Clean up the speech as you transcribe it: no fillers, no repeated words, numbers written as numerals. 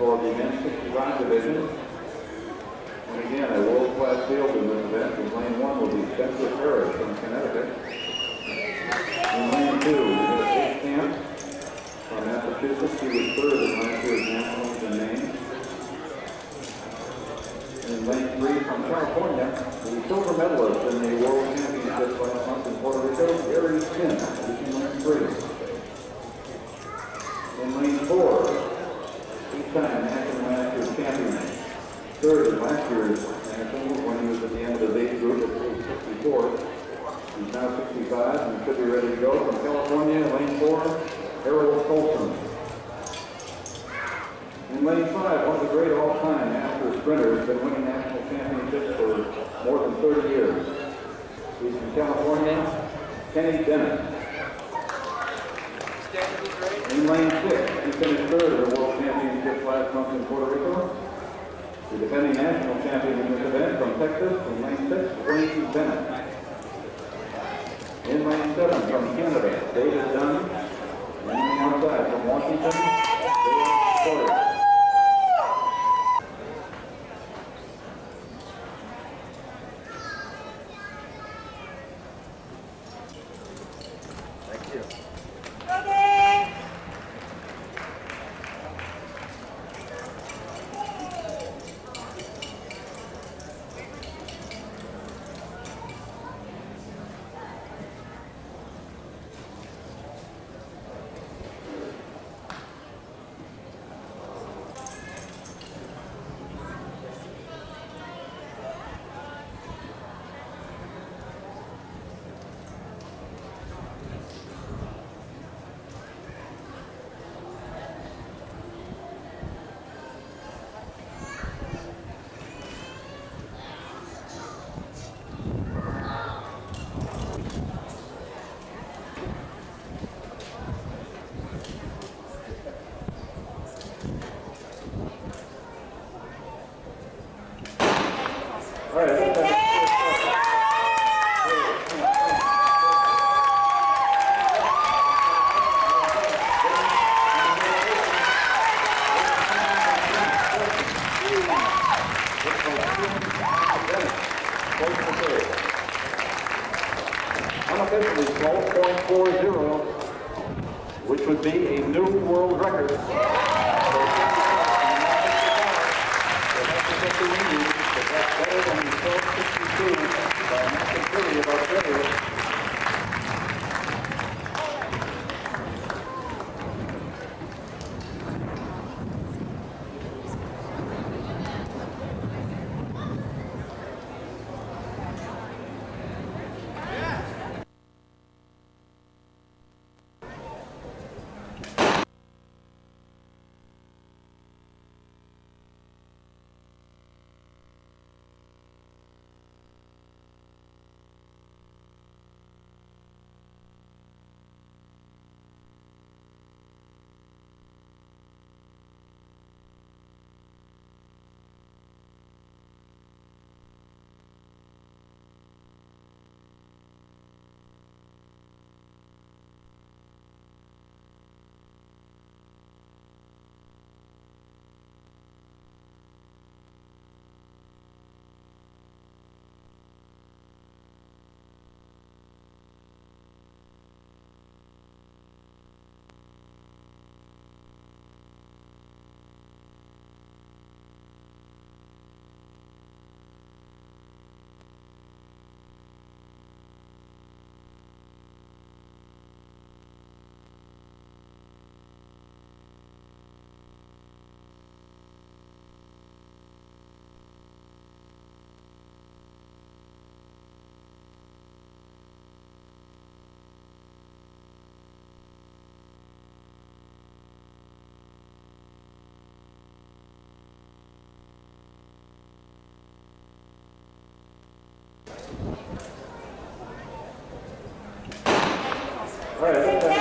for the men's 65 division. And again, a world-class field in this event. In lane 1 will be Spencer Harris from Connecticut. In lane 2, we have Chase Camp from Massachusetts. He was third in last year's nationals in Maine. In lane 3 from California, the silver medalist in the World Championships last month in Puerto Rico, Gary Sin, in lane 3. In lane 4, eight-time national masters champion, third in last year's nationals when he was at the end of his age group at 64. He's now 65 and should be ready to go. From California, lane 4, Harold Colson. In lane 5, one of the great all-time master sprinters, been winning national championships for more than 30 years. He's from California, Kenny Bennett. In lane 6, he finished third at the World Championships last month in Puerto Rico. The defending national champion in this event from Texas, in lane 6, Wayne Bennett. In lane 7 from Canada, David Dunn. And on the outside from Washington, David Sawyer. Thank you. All right. Unofficially 12.40, which would be a new world record. That's better than the 12.62 by Matthew Curry of Australia. All right.